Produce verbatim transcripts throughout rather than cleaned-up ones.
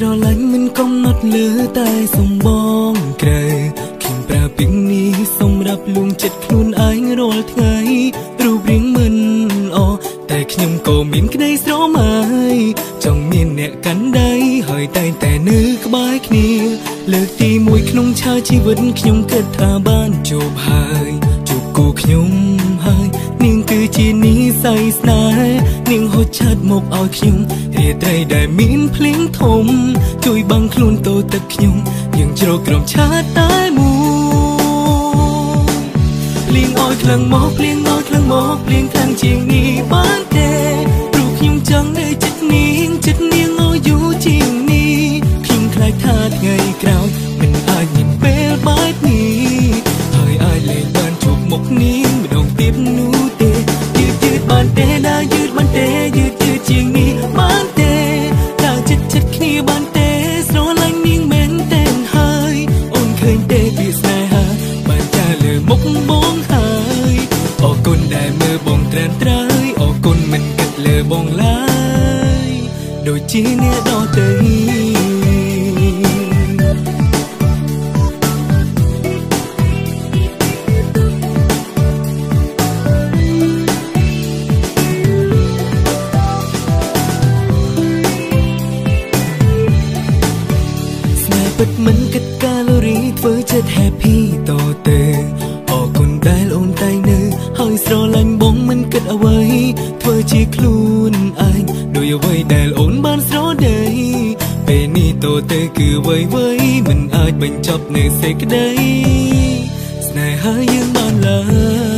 ឡាញ់មិនកំណត់លើតែសំបងក្រៅខ្ញុំប្រើពីនេះសម្រាប់លួងចិត្តខ្លួនឯងរាល់ថ្ងៃរូបរាងមិនអតែខ្ញុំក៏មានក្តីស្រមៃចង់មានអ្នកកាន់ដៃហើយតែតែនៅក្បែរគ្នាលើកទីមួយក្នុងឆាជីវិតខ្ញុំគិតថាបានជួបហើយជួបគូខ្ញុំហើយនាងគឺជានិស្ស័យស្នេហ៍នាងហូចឆាត់មកឲ្យខ្ញុំរាត្រីដែលមានភ្លៀងធំជួយបាំងខ្លួនតូទឹកខ្ញុំយើងជ្រកក្រោមឆាតតែមួយភ្លៀងឲ្យខ្លាំងមកភ្លៀងឲ្យខ្លាំងមកភ្លៀងខ្លាំងជាងនេះបានទេព្រោះខ្ញុំចង់នៅចិត្តនាងចិត្តនាងឲ្យយូរជាងនេះខ្ញុំខ្លាចថាថ្ងៃក្រោយមិនអាចមានពេលបែបនេះហើយអាចលែងបានជួបមុខនាងម្ដងទៀតនោះទេយឺតយឺតបានទេណាយឺតបានទេយឺតយឺតជាងនេះបានទេតែចិត្តចិត្តគ្នាបានទេស្រឡាញ់នាងមែនតែនហើយអូនឃើញទេពីស្នេហាបានចាលើមុខបងហើយអរគុណដែលមើលបងត្រានត្រើយអរគុណមិនគិតលើបងឡើយដូចជាអ្នកដទៃពិតមិនគិតកាឡូរីធ្វើចិត្ត happy តទៅអរគុណដែលអូនតែងនៅហើយស្រឡាញ់បងមិនគិតអ្វីធ្វើជាខ្លួនឯងដោយអ្វីដែលអូនបានស្រដីពេលនេះតទៅគឺវ័យវ័យមិនអាចបញ្ចប់នៅសេចក្តីស្នេហាយើងបានឡើយ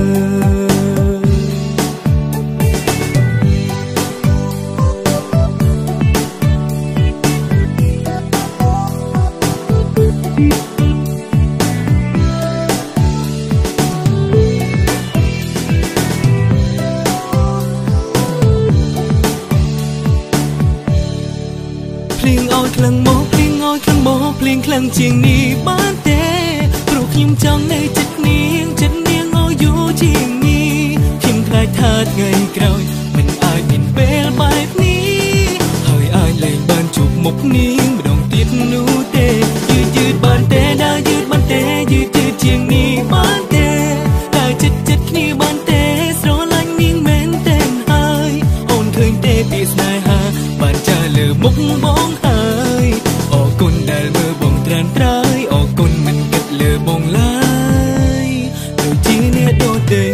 ភ្លៀងឲ្យខ្លាំងមកភ្លៀងឲ្យខ្លាំងមកភ្លៀងខ្លាំងជាងនេះបានទេព្រោះខ្ញុំចង់នៅចិត្តនាងចិត្តនាងឲ្យយូរជាងនេះខ្ញុំខ្លាចថាថ្ងៃក្រោយមិនអាចមានពេលបែបនេះហើយអាចលែងបានជួបមុខនាងម្ដងទៀតនោះទេយឺតយឺតបានទេណាយឺតបានទេយឺតយឺតជាងនេះបានទេតែចិត្តចិត្តគ្នាបានទេស្រឡាញ់នាងមែនតែនហើយអូនឃើញទេពីស្នេហាបានចាលើមុខបងហើយអរគុណដែលមើលបងត្រានត្រើយអរគុណមិនគិតលើបងឡើយដូចជាអ្នកដទៃ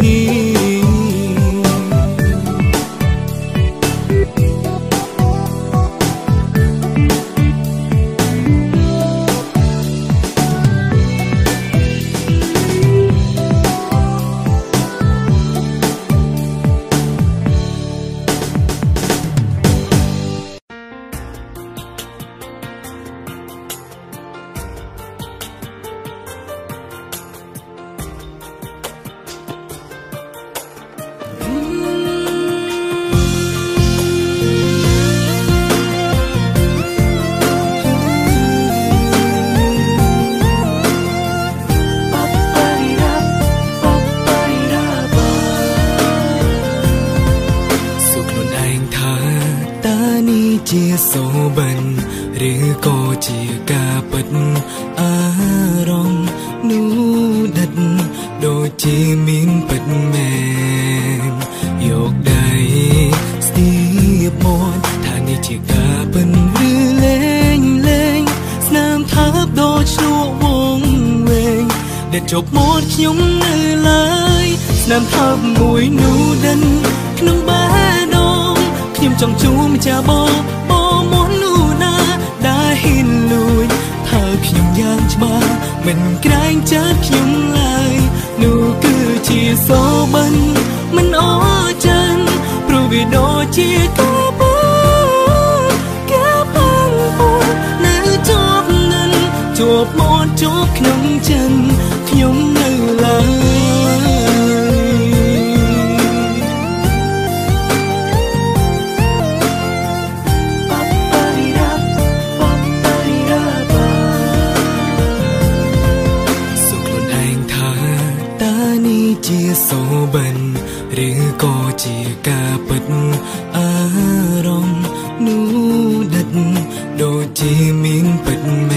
ជាសូបិនឬក៏ជាការពិតអារម្មណ៍នោះដិតដូចជាមានពិតមែនយកដៃស្ទាបមាត់ថានេះជាការពិតឬលេងលេងស្នាមថាបដូចឈ្លក់វងវែងដែលជប់មាត់ខ្ញុំនៅឡើយស្នាមថាបមួយនោះដិនក្នុងបេះដូងខ្ញុំចង់ជួបម្ចាស់បងបងមុននោះណាដែលហ៊ានលួចថាខ្ញុំយ៉ាងច្បាស់មិនក្រែងចិត្តខ្ញុំឡើយនោះគឺជាសូបិនមិនអរចិនព្រោះវាដូចជាការពិតការបាំងពួននៅជាប់នឹងជាប់មាត់ជាប់ក្នុងចិនខ្ញុំនៅឡើយជាសូបិនឬក៏ជាការពិតអារម្មណ៍នោះដិតដូចជាមានពិតមែ